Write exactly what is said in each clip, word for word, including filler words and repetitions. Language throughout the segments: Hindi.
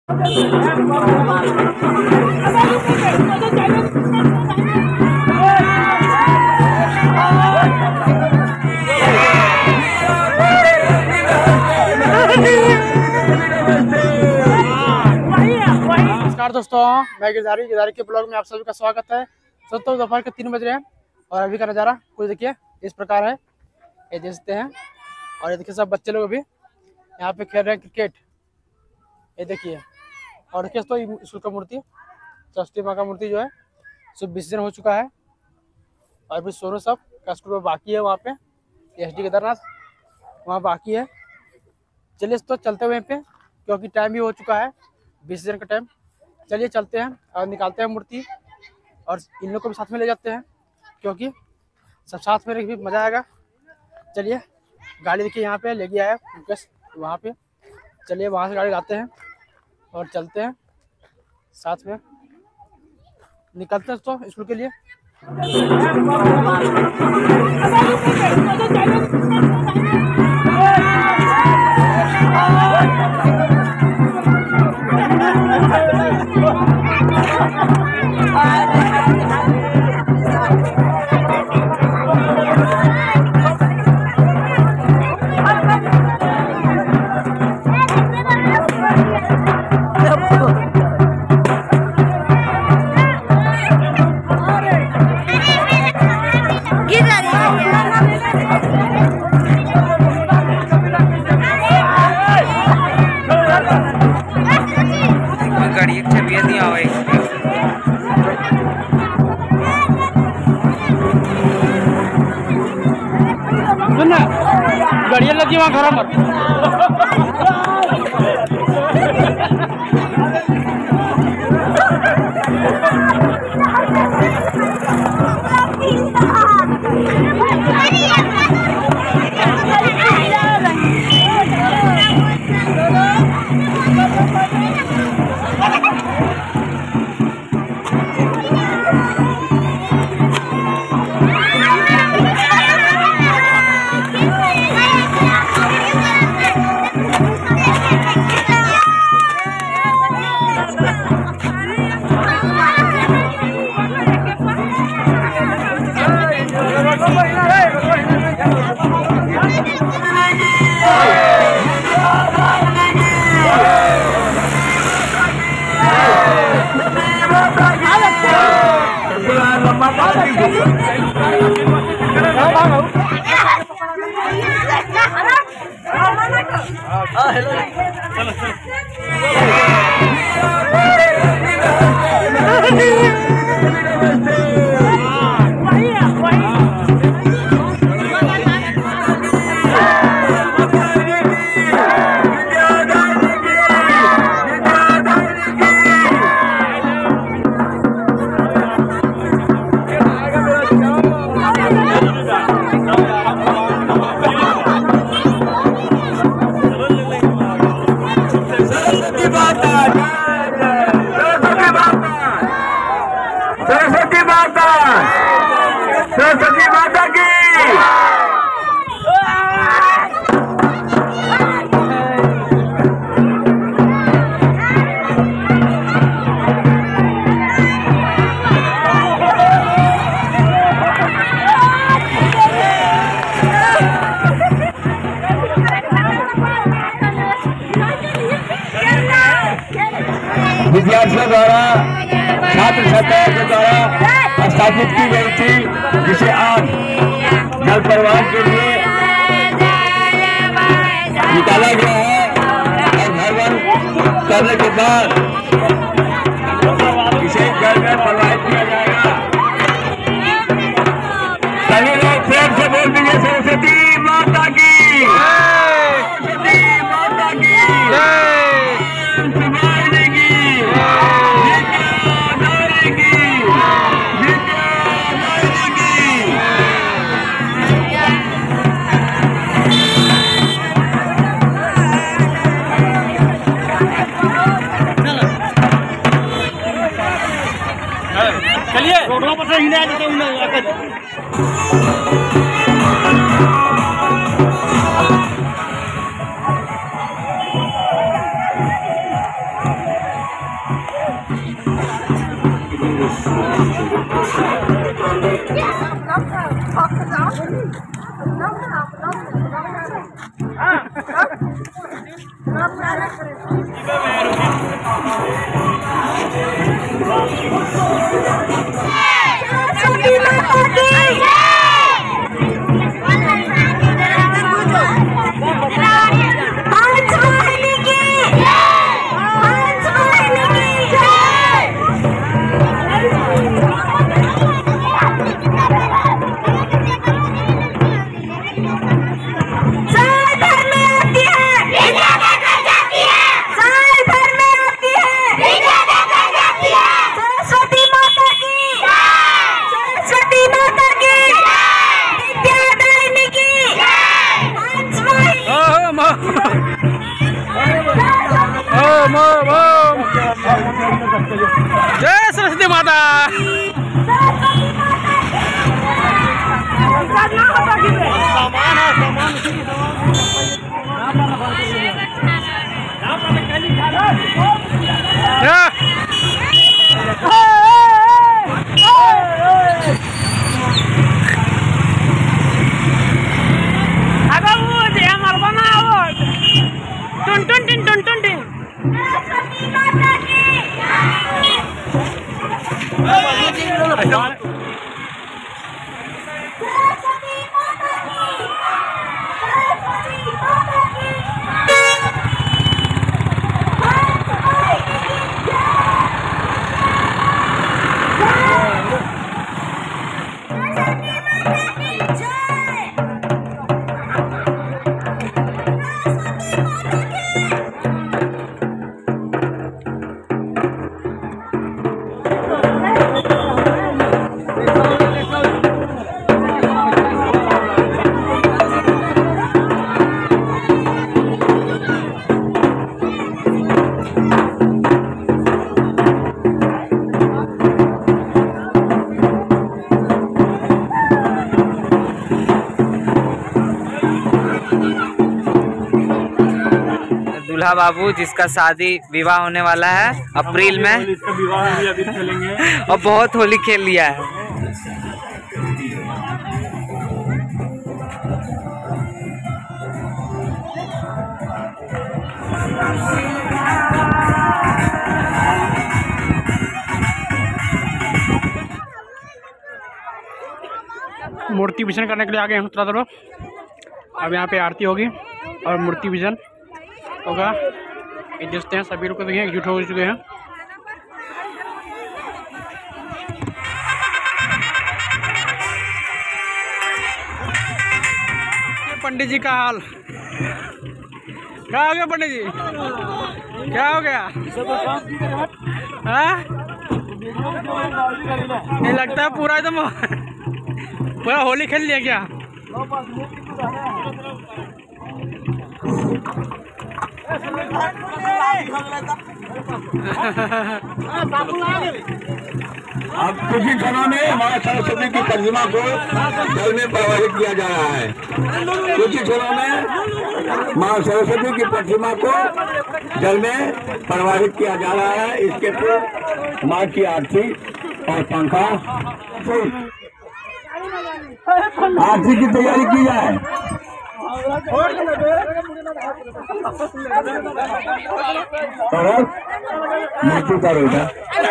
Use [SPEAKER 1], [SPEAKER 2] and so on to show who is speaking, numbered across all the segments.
[SPEAKER 1] नमस्कार दोस्तों, मैं गिरधारी गिरधारी के ब्लॉग में आप सभी का स्वागत है। दोस्तों दोपहर के तीन बज रहे हैं और अभी का नज़ारा कुछ देखिए इस प्रकार है। ये देखते हैं और ये देखिए सब बच्चे लोग अभी यहाँ पे खेल रहे हैं क्रिकेट। ये देखिए और देखिए तो स्कूल का मूर्ति सरस्वती माँ का मूर्ति जो है सब विसर्जन हो चुका है और अभी सोनू सब का स्कूल में बाकी है। वहाँ पे एस डी केदारनाथ वहाँ बाकी है। चलिए तो चलते हुए पे क्योंकि टाइम भी हो चुका है विसर्जन का टाइम। चलिए चलते हैं और निकालते हैं मूर्ति और इन लोग को भी साथ में ले जाते हैं क्योंकि सब साथ में भी मज़ा आएगा। चलिए गाड़ी देखिए यहाँ पे ले गया है मुकेश वहाँ पे। चलिए वहाँ से गाड़ी लाते हैं और चलते हैं साथ में निकलते हैं तो स्कूल के लिए। गाड़ियाँ लगी वहाँ घर मत सरस्वती माता सरस्वती माता की विद्यार्थियों द्वारा छात्र छात्राओं के द्वारा स्थापित की गई थी, जिसे आज जल प्रवाह के लिए निकाला गया है और भवन करने के बाद इसे घर में प्रवाहित किया जाएगा। सभी लोग प्रेम से बोल दीजिए सरस्वती माता की, सरस्वती माता की चलिए रोडों पर से हिला देते हैं। जय सरस्वती माता।
[SPEAKER 2] दूल्हा बाबू जिसका शादी विवाह होने वाला है अप्रैल में,
[SPEAKER 3] इसका विवाह भी अभी खेलेंगे
[SPEAKER 2] और बहुत होली खेल लिया है।
[SPEAKER 1] मूर्ति विजन करने के लिए आगे हम थोड़ा लोग। अब यहाँ पे आरती होगी और मूर्ति विजन होगा। ये देखते हैं सभी लोग देखिए एकजुट हो चुके हैं। पंडित जी का हाल क्या हो गया? पंडित जी क्या हो गया? हाँ ये लगता है पूरा एकदम पूरा होली खेल लिया क्या?
[SPEAKER 4] अब कुछ ही क्षणों में माँ सरस्वती की प्रतिमा को जल में प्रवाहित किया जा रहा है। कुछ ही क्षणों में माँ सरस्वती की प्रतिमा को जल में प्रवाहित किया जा रहा है। इसके पूर्व माँ की आरती और पंखा आरती की तैयारी की जाए। मूर्ति का बेटा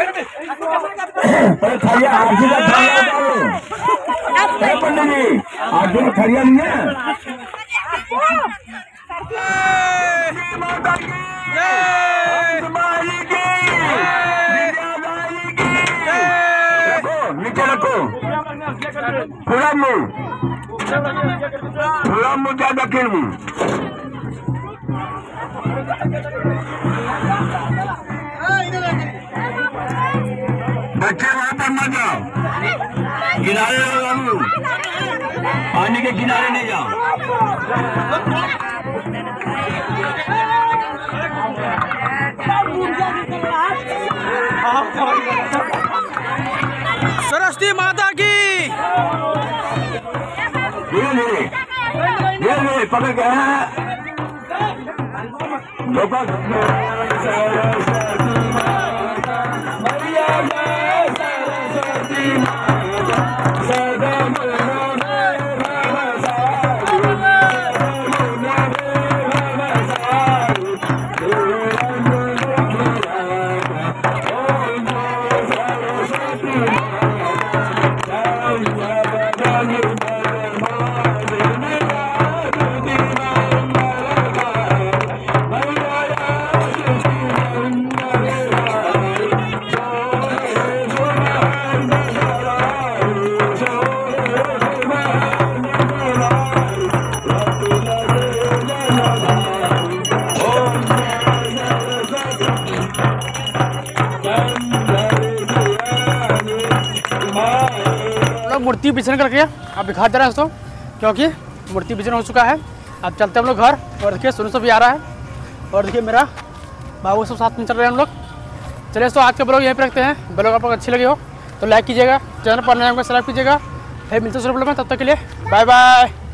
[SPEAKER 4] खरिया आरती का खरिया पंडित जी आरती का खरिया नहीं है। नीचे रखो पूरा मुँह पूरा मुँह ज्यादा किल मुँह बच्चे वहाँ पर मत जाओ, किनारे रहो, पानी के किनारे नहीं जाओ।
[SPEAKER 1] सरस्वती माता की
[SPEAKER 4] धीरे धीरे धीरे धीरे पकड़ के है
[SPEAKER 1] मूर्ति विसर्जन करके अब घर जा रहे हैं दोस्तों, क्योंकि मूर्ति विसर्जन हो चुका है। अब चलते हैं हम लोग घर। और देखिए सोनू सब भी आ रहा है, और देखिए मेरा बाबू सब साथ में चल रहे हैं हम लोग। चलिए दोस्तों आज के ब्लॉग यहीं पे रखते हैं। ब्लॉग आपको अच्छी लगी हो तो लाइक कीजिएगा, चैनल पर नए होंगे सब्सक्राइब कीजिएगा। फिर मिलते हैं दूसरे ब्लॉग में, तब तक के लिए बाय बाय।